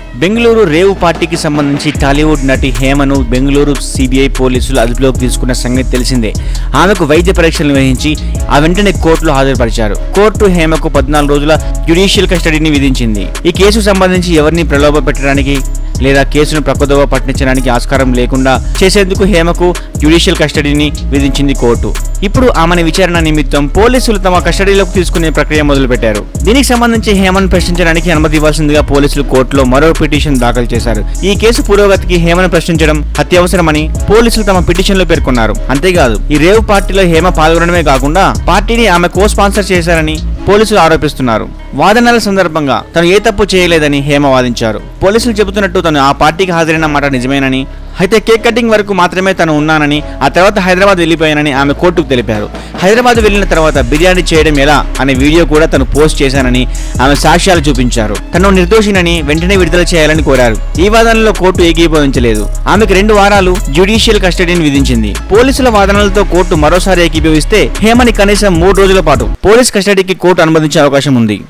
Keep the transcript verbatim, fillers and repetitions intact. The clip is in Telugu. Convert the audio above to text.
బెంగళూరు రేవు పార్టీకి సంబంధించి టాలీవుడ్ నటి హేమను బెంగళూరు సిబిఐ పోలీసులు అదుపులోకి తీసుకున్న సంగతి తెలిసిందే. ఆమెకు వైద్య పరీక్షలు నిర్వహించి ఆ వెంటనే కోర్టులో హాజరుపరిచారు. కోర్టు హేమకు పద్నాలుగు రోజుల జ్యుడిషియల్ కస్టడీని విధించింది. ఈ కేసుకు సంబంధించి ఎవరిని ప్రలోభ పెట్టడానికి లేదా కేసును ప్రక్కదోవ పట్టించడానికి ఆస్కారం లేకుండా చేసేందుకు హేమకు జ్యుడిషియల్ కస్టడీని విధించింది కోర్టు. ఇప్పుడు ఆమెను విచారణ నిమిత్తం పోలీసులు తమ కస్టడీలోకి తీసుకునే ప్రక్రియ మొదలుపెట్టారు. దీనికి సంబంధించి హేమను ప్రశ్నించడానికి అనుమతి ఇవ్వాల్సిందిగా పోలీసులు కోర్టులో మరో పిటిషన్ దాఖలు చేశారు. ఈ కేసు పురోగతికి హేమను ప్రశ్నించడం అత్యవసరమని పోలీసులు తమ పిటిషన్లో పేర్కొన్నారు. అంతేకాదు ఈ రేవ్ పార్టీలో హేమ పాల్గొనడమే కాకుండా పార్టీని ఆమె కో స్పాన్సర్ చేశారని పోలీసులు ఆరోపిస్తున్నారు. వాదనల సందర్భంగా తను ఏ తప్పు చేయలేదని హేమ వాదించారు. పోలీసులు చెబుతున్నట్టు తను ఆ పార్టీకి హాజరైన మాట నిజమేనని, అయితే కేక్ కటింగ్ వరకు మాత్రమే తను ఉన్నానని, ఆ తర్వాత హైదరాబాద్ వెళ్ళిపోయానని ఆమె కోర్టుకు తెలిపారు. హైదరాబాద్ వెళ్లిన తర్వాత బిర్యానీ చేయడం ఎలా అనే వీడియో కూడా తను పోస్ట్ చేశానని ఆమె సాక్ష్యాలు చూపించారు. తను నిర్దోషినని వెంటనే విడుదల చేయాలని కోరారు. ఈ వాదనలో కోర్టు ఏకీభవించలేదు. ఆమెకు రెండు వారాలు జ్యుడిషియల్ కస్టడీని విధించింది. పోలీసుల వాదనలతో కోర్టు మరోసారి ఏకీభవిస్తే హేమని కనీసం మూడు రోజుల పాటు పోలీస్ కస్టడీకి కోర్టు అనుమతించే అవకాశం ఉంది.